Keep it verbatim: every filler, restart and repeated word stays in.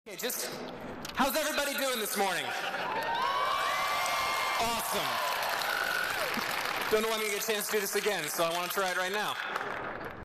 Okay, just, how's everybody doing this morning? Awesome. Don't know when I'm going to get a chance to do this again, so I want to try it right now.